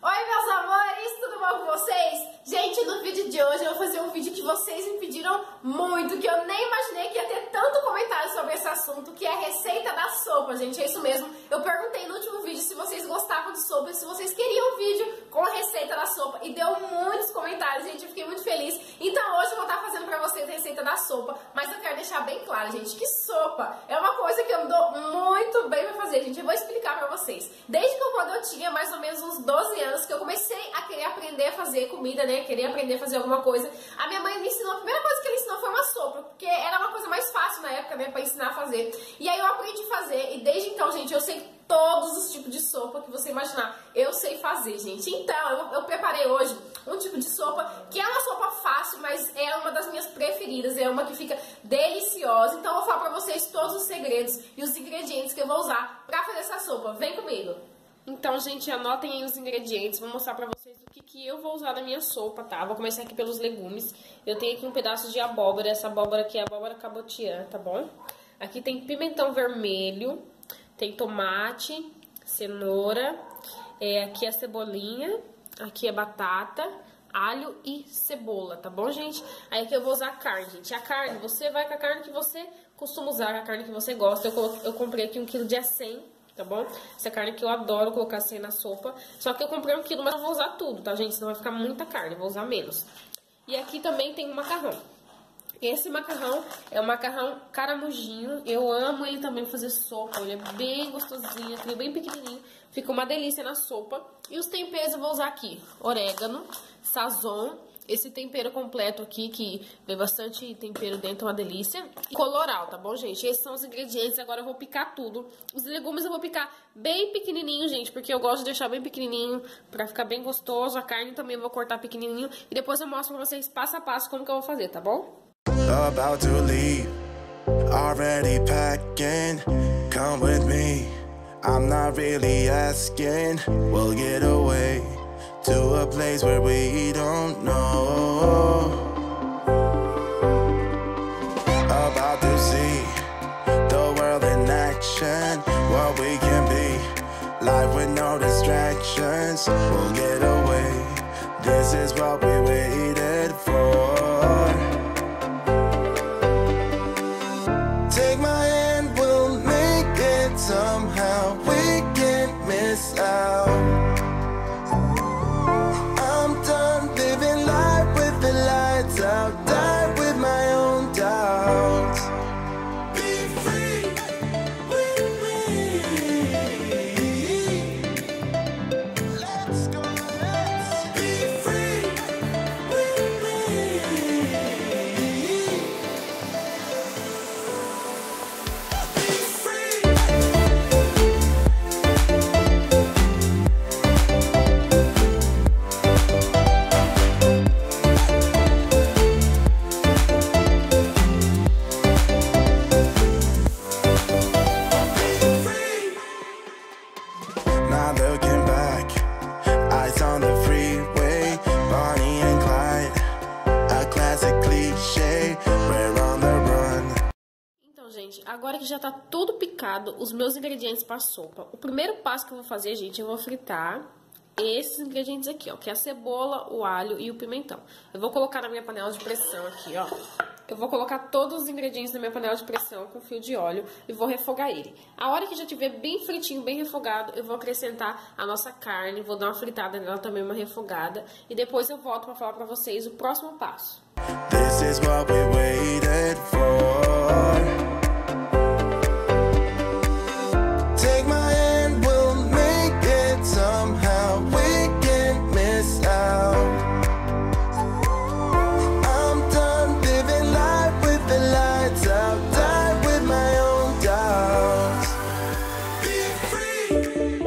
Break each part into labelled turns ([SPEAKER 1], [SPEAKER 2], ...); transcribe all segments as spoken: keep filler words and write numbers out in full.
[SPEAKER 1] Oi, meus amores, tudo bom com vocês? Gente, no vídeo de hoje eu vou fazer um vídeo que vocês me pediram muito, que eu nem imaginei que ia ter tanto comentário sobre esse assunto, que é a receita da sopa, gente, é isso mesmo. Eu perguntei no último vídeo se vocês gostavam de sopa, se vocês queriam um vídeo com a receita da sopa, e deu muitos comentários, gente, eu fiquei muito feliz. Então hoje eu vou estar fazendo pra vocês a receita da sopa, mas eu quero deixar bem claro, gente, que sopa é uma coisa que eu me dou muito bem pra fazer, gente, eu vou explicar pra vocês. Desde que eu, quando eu tinha mais ou menos uns doze anos, que eu comecei a querer aprender a fazer comida, né, querer aprender a fazer alguma coisa, a minha mãe me ensinou, a primeira coisa que ela ensinou foi uma sopa, porque era uma coisa mais fácil na época, né, pra ensinar a fazer. E aí eu aprendi a fazer, e desde então, gente, eu sei todos os tipos de sopa que você imaginar, eu sei fazer, gente. Então, eu, eu preparei hoje um tipo de sopa, que é uma sopa fácil, mas é uma das minhas preferidas, é uma que fica deliciosa. Então, eu vou falar pra vocês todos os segredos e os ingredientes que eu vou usar pra fazer essa sopa. Vem comigo! Então, gente, anotem aí os ingredientes, vou mostrar pra vocês o que, que eu vou usar na minha sopa, tá? Vou começar aqui pelos legumes. Eu tenho aqui um pedaço de abóbora, essa abóbora aqui é abóbora cabotiã, tá bom? Aqui tem pimentão vermelho, tem tomate, cenoura, é, aqui é cebolinha, aqui é batata, alho e cebola, tá bom, gente? Aí aqui eu vou usar carne, gente. A carne, você vai com a carne que você costuma usar, a carne que você gosta. Eu, eu comprei aqui um quilo de acém. Tá bom? Essa carne que eu adoro colocar assim na sopa. Só que eu comprei um quilo, mas não vou usar tudo, tá, gente? Senão vai ficar muita carne, vou usar menos. E aqui também tem um macarrão. Esse macarrão é um macarrão caramujinho. Eu amo ele também fazer sopa. Ele é bem gostosinho, ele é bem pequenininho. Fica uma delícia na sopa. E os temperos eu vou usar aqui. Orégano, sazon. Esse tempero completo aqui, que vem bastante tempero dentro, uma delícia. E coloral, tá bom, gente? Esses são os ingredientes, agora eu vou picar tudo. Os legumes eu vou picar bem pequenininho, gente, porque eu gosto de deixar bem pequenininho pra ficar bem gostoso. A carne também eu vou cortar pequenininho. E depois eu mostro pra vocês passo a passo como que eu vou fazer, tá bom?
[SPEAKER 2] About to leave, already packing, come with me, I'm not really asking, we'll get away to a place where we don't know. About to see the world in action, what we can be, life with no distractions, we'll get away, this is what we waited for. Take my hand, we'll make it somehow, we can't miss out. I'm done living life with the lights out, die with my own doubts. Be free with me. Let's go, let's be free with me. Not looking back, eyes on the freeway, Bonnie and Clyde, a classic cliché, we're on the run.
[SPEAKER 1] Então, gente, agora que já tá tudo picado, os meus ingredientes para sopa. O primeiro passo que eu vou fazer, gente, eu vou fritar esses ingredientes aqui, ó, que é a cebola, o alho e o pimentão. Eu vou colocar na minha panela de pressão aqui, ó. Eu vou colocar todos os ingredientes na minha panela de pressão com fio de óleo e vou refogar ele. A hora que já tiver bem fritinho, bem refogado, eu vou acrescentar a nossa carne, vou dar uma fritada nela também, uma refogada, e depois eu volto para falar para vocês o próximo passo.
[SPEAKER 2] This is what we waited for. Take my hand, we'll make it somehow, we can't miss out. I'm done living life with the lights out, die with my own doubts. Be free.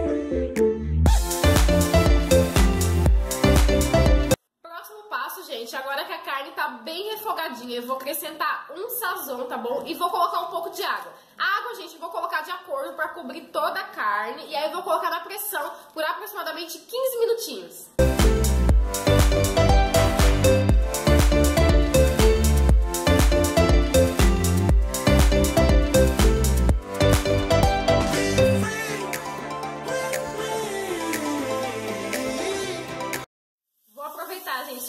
[SPEAKER 1] Próximo passo, gente, agora que a carne tá bem refogadinha, eu vou acrescentar um sazon, tá bom? E vou colocar um pouco de água. A água, gente, eu vou colocar de acordo para cobrir toda a carne. E aí eu vou colocar na pressão por aproximadamente quinze minutinhos.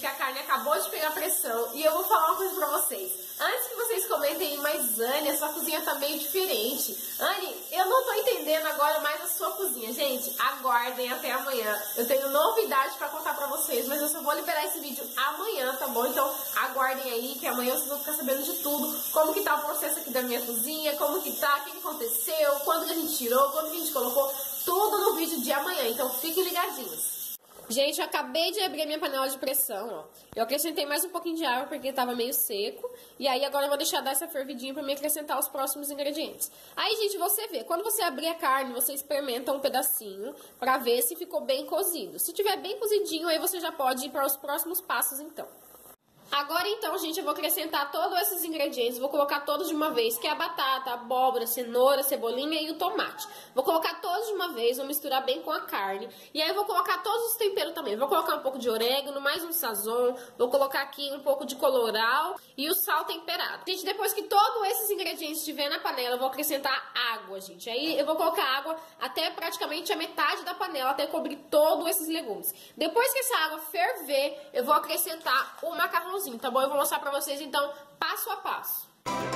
[SPEAKER 1] que a carne acabou de pegar pressão e eu vou falar uma coisa pra vocês. Antes que vocês comentem aí, mas Anne, a sua cozinha tá meio diferente. Anne, eu não tô entendendo agora mais a sua cozinha. Gente, aguardem até amanhã. Eu tenho novidade pra contar pra vocês, mas eu só vou liberar esse vídeo amanhã, tá bom? Então aguardem aí, que amanhã vocês vão ficar sabendo de tudo. Como que tá o processo aqui da minha cozinha, como que tá, o que aconteceu, quando que a gente tirou, quando que a gente colocou, tudo no vídeo de amanhã. Então fiquem ligadinhos. Gente, eu acabei de abrir minha panela de pressão, ó. Eu acrescentei mais um pouquinho de água porque tava meio seco. E aí agora eu vou deixar dar essa fervidinha pra me acrescentar os próximos ingredientes. Aí, gente, você vê, quando você abrir a carne, você experimenta um pedacinho pra ver se ficou bem cozido. Se tiver bem cozidinho, aí você já pode ir para os próximos passos, então. Agora, então, gente, eu vou acrescentar todos esses ingredientes, vou colocar todos de uma vez, que é a batata, a abóbora, cenoura, cebolinha e o tomate. Vou colocar todos de uma vez, vou misturar bem com a carne. E aí eu vou colocar todos os temperos também. Vou colocar um pouco de orégano, mais um sazon, vou colocar aqui um pouco de colorau e o sal temperado. Gente, depois que todos esses ingredientes estiver na panela, eu vou acrescentar água, gente. Aí eu vou colocar água até praticamente a metade da panela, até cobrir todos esses legumes. Depois que essa água ferver, eu vou acrescentar o macarrão. Tá bom? Eu vou mostrar pra vocês, então, passo a passo.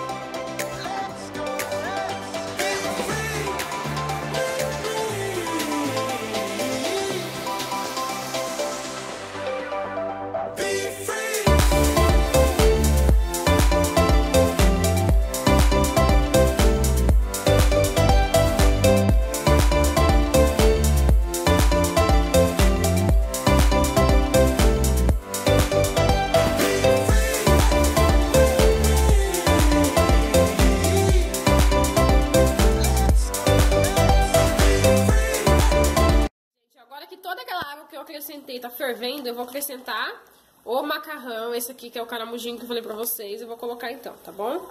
[SPEAKER 1] Acrescentei, tá fervendo, eu vou acrescentar o macarrão, esse aqui que é o caramujinho que eu falei pra vocês, eu vou colocar então, tá bom?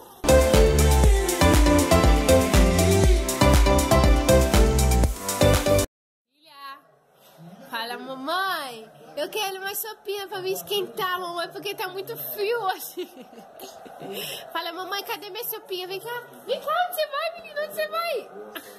[SPEAKER 1] Filha, fala mamãe, eu quero uma sopinha pra me esquentar, mamãe, porque tá muito frio hoje. Fala mamãe, cadê minha sopinha? Vem cá, vem cá, onde você vai, menina, onde você vai?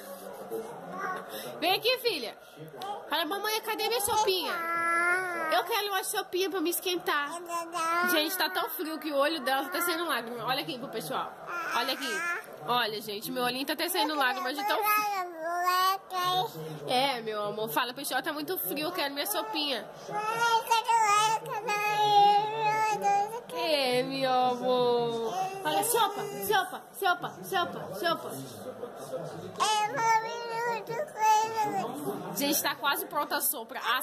[SPEAKER 1] Vem aqui, filha. Fala, mamãe, cadê minha sopinha? Eu quero uma sopinha pra me esquentar. Gente, tá tão frio que o olho dela tá saindo lágrima. Olha aqui pro pessoal. Olha aqui. Olha, gente, meu olhinho tá até saindo lágrima de tão frio. É, meu amor. Fala, pessoal, tá muito frio, eu quero minha sopinha. É, meu amor. Olha, sopa, sopa, sopa, sopa, sopa. Gente, tá quase pronta a sopa. A...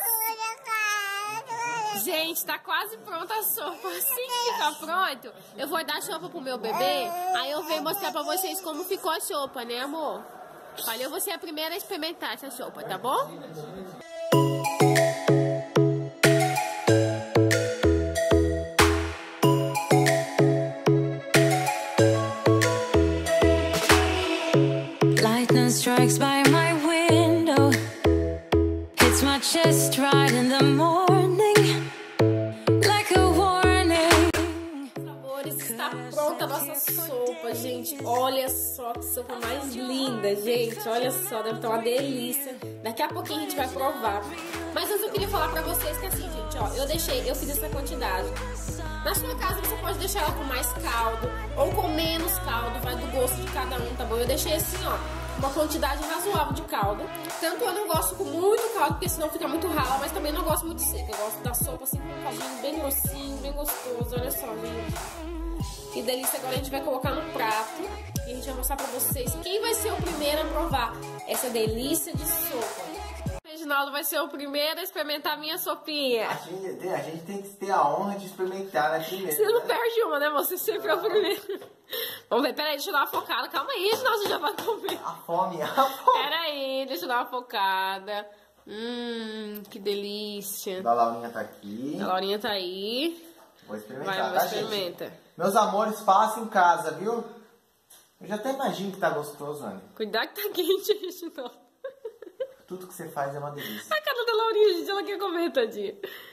[SPEAKER 1] Gente, tá quase pronta a sopa. Assim que ficar pronto, eu vou dar sopa pro meu bebê. Aí eu venho mostrar pra vocês como ficou a sopa, né, amor? Olha, eu vou ser a primeira a experimentar essa sopa, tá bom? Lightning strikes by my window. Hits my chest right in the morning. Like a warning. Amores, está pronta a nossa sopa, gente. Olha só que sopa mais linda, gente. Olha só, deve estar uma delícia. Daqui a pouquinho a gente vai provar. Mas antes eu queria falar pra vocês que assim, gente, ó, eu deixei, eu fiz essa quantidade. Na sua casa você pode deixar ela com mais caldo ou com menos caldo, vai do gosto de cada um, tá bom? Eu deixei assim, ó, uma quantidade razoável de caldo. Tanto eu não gosto com muito caldo, porque senão fica muito rala, mas também não gosto muito seco. Eu gosto da sopa assim com um caldinho bem grossinho, bem gostoso. Olha só, gente. Que delícia. Agora a gente vai colocar no prato e a gente vai mostrar pra vocês quem vai ser o primeiro a provar essa delícia de sopa. O Reginaldo vai ser o primeiro a experimentar a minha sopinha.
[SPEAKER 3] A gente, a gente tem que ter a honra de experimentar na primeira.
[SPEAKER 1] Você não perde uma, né? Você sempre é o primeiro. Vamos ver, peraí, deixa eu dar uma focada. Calma aí, Reginaldo, você já vai comer.
[SPEAKER 3] A fome, a fome.
[SPEAKER 1] Peraí, deixa eu dar uma focada. Hum, que delícia.
[SPEAKER 3] A Laurinha tá aqui.
[SPEAKER 1] A Laurinha tá aí.
[SPEAKER 3] Vou experimentar,
[SPEAKER 1] vai,
[SPEAKER 3] tá,
[SPEAKER 1] experimenta.
[SPEAKER 3] Gente? Meus amores, façam em casa, viu? Eu já até imagino que tá gostoso, Anny.
[SPEAKER 1] Cuidado que tá quente, Reginaldo.
[SPEAKER 3] Tudo que você faz é uma delícia.
[SPEAKER 1] A cara da Laurinha, gente, ela quer comer, tadinha.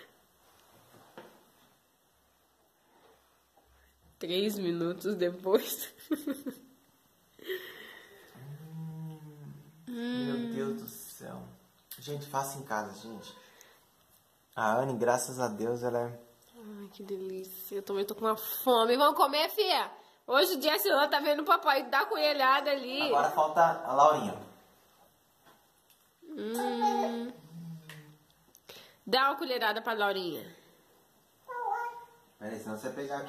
[SPEAKER 1] Três minutos depois.
[SPEAKER 3] hum, meu Deus do céu. Gente, faça em casa, gente. A Anny, graças a Deus, ela é
[SPEAKER 1] Ai, que delícia. Eu também tô com uma fome. Vamos comer, fia? Hoje o dia ela tá vendo o papai dar coelhada ali.
[SPEAKER 3] Agora falta a Laurinha.
[SPEAKER 1] Hum. Dá uma colherada pra Laurinha.
[SPEAKER 3] Peraí, senão você vai pegar aqui.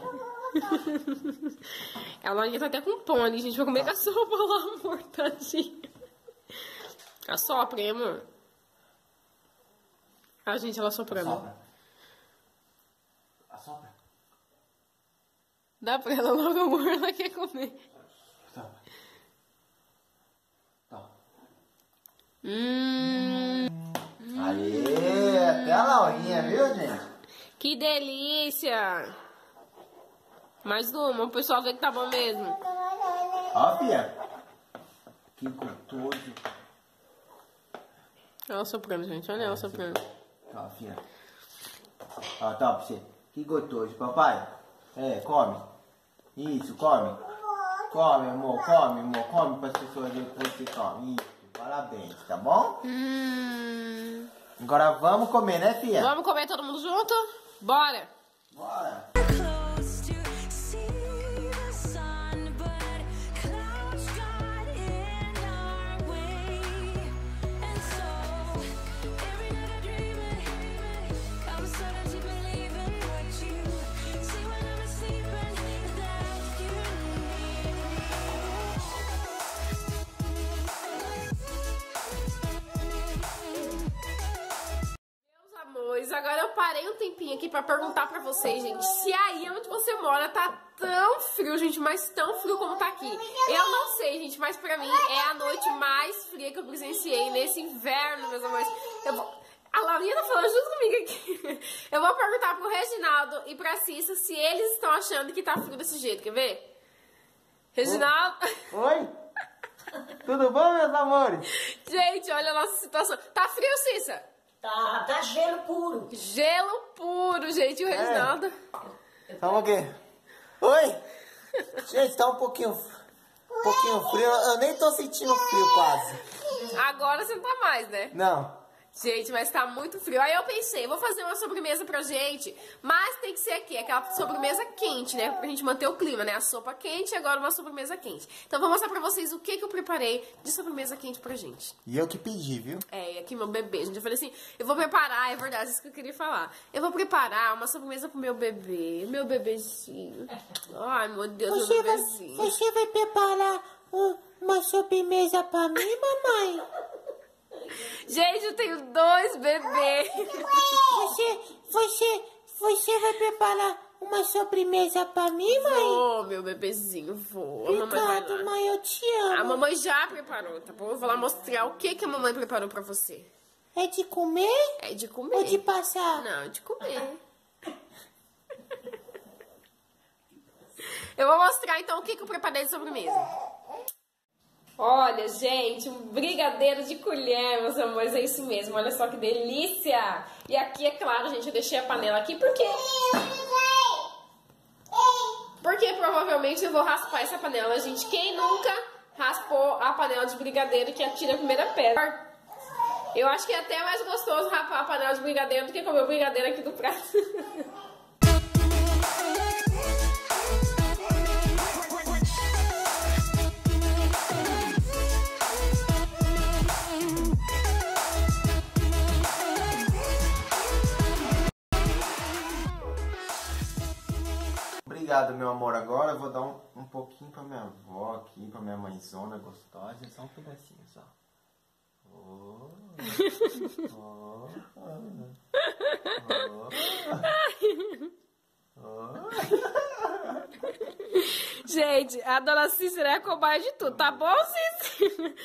[SPEAKER 1] A Laurinha tá até com pão ali, gente. Vai comer com a sopa lá, amor, tadinha. Assopra, hein, amor? Ah, gente, ela soprando.
[SPEAKER 3] Assopra. Assopra.
[SPEAKER 1] Dá pra ela logo, amor, ela quer comer.
[SPEAKER 3] Tá. Tá.
[SPEAKER 1] Hum.
[SPEAKER 3] Aê, até a Laurinha, viu, gente?
[SPEAKER 1] Que delícia! Mais uma, o pessoal vê que tá bom mesmo.
[SPEAKER 3] Ó, Pia. Que gostoso.
[SPEAKER 1] Ela soprando, gente. Olha ela soprando.
[SPEAKER 3] Ó, Pia. Ó, tá, pra você. Que gostoso, papai. É, come. Isso, come. Come, amor, come, amor. Come para as pessoas verem que você come. Isso, parabéns, tá bom?
[SPEAKER 1] Hum.
[SPEAKER 3] Agora vamos comer, né, Fia?
[SPEAKER 1] Vamos comer todo mundo junto? Bora!
[SPEAKER 3] Bora!
[SPEAKER 1] Agora eu parei um tempinho aqui pra perguntar pra vocês, gente, se aí onde você mora tá tão frio, gente, mas tão frio como tá aqui. Eu não sei, gente, mas pra mim é a noite mais fria que eu presenciei nesse inverno, meus amores. Eu vou... A Laurinha tá falando junto comigo aqui. Eu vou perguntar pro Reginaldo e pra Cissa se eles estão achando que tá frio desse jeito, quer ver? Reginaldo...
[SPEAKER 3] Oi? Tudo bom, meus amores?
[SPEAKER 1] Gente, olha a nossa situação. Tá frio, Cissa?
[SPEAKER 4] Tá, tá gelo puro.
[SPEAKER 1] Gelo puro, gente. O Reginaldo...
[SPEAKER 3] É. Calma aqui. Oi? Gente, tá um pouquinho, um pouquinho frio. Eu nem tô sentindo frio quase.
[SPEAKER 1] Agora você não tá mais, né?
[SPEAKER 3] Não.
[SPEAKER 1] Gente, mas tá muito frio. Aí eu pensei, vou fazer uma sobremesa pra gente, mas tem que ser aqui, aquela sobremesa quente, né? Pra gente manter o clima, né? A sopa quente e agora uma sobremesa quente. Então vou mostrar pra vocês o que que eu preparei de sobremesa quente pra gente.
[SPEAKER 3] E eu que pedi, viu?
[SPEAKER 1] É, aqui meu bebê, gente. Eu falei assim, eu vou preparar, é verdade, isso que eu queria falar. Eu vou preparar uma sobremesa pro meu bebê, meu bebezinho. Ai, meu Deus,
[SPEAKER 5] Você
[SPEAKER 1] meu
[SPEAKER 5] vai,
[SPEAKER 1] bebezinho.
[SPEAKER 5] você vai preparar um- uma sobremesa pra mim, mamãe?
[SPEAKER 1] Gente, eu tenho dois bebês.
[SPEAKER 5] Você, você, você vai preparar uma sobremesa pra mim, mãe?
[SPEAKER 1] Ô, meu bebezinho, vou. A mamãe vai lá.
[SPEAKER 5] Obrigado, mãe, eu te amo.
[SPEAKER 1] A mamãe já preparou, tá bom? Eu vou lá mostrar o que que a mamãe preparou pra você.
[SPEAKER 5] É de comer
[SPEAKER 1] É de comer.
[SPEAKER 5] ou de passar?
[SPEAKER 1] Não, é de comer. Eu vou mostrar então o que que eu preparei de sobremesa. Olha, gente, um brigadeiro de colher, meus amores, é isso mesmo. Olha só que delícia! E aqui, é claro, gente, eu deixei a panela aqui porque... Porque provavelmente eu vou raspar essa panela, gente. Quem nunca raspou a panela de brigadeiro que atira a primeira pedra? Eu acho que é até mais gostoso rapar a panela de brigadeiro do que comer o brigadeiro aqui do prato.
[SPEAKER 3] Obrigado, meu amor. Agora eu vou dar um, um pouquinho pra minha avó aqui, pra minha mãezona gostosa. Só um pedacinho, só. Oh, oh, oh, oh.
[SPEAKER 1] Gente, a dona Cícera é a cobaia de tudo, tá bom, Cícera?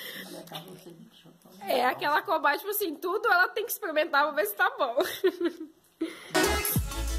[SPEAKER 1] É aquela cobaia, tipo assim, tudo ela tem que experimentar pra ver se tá bom.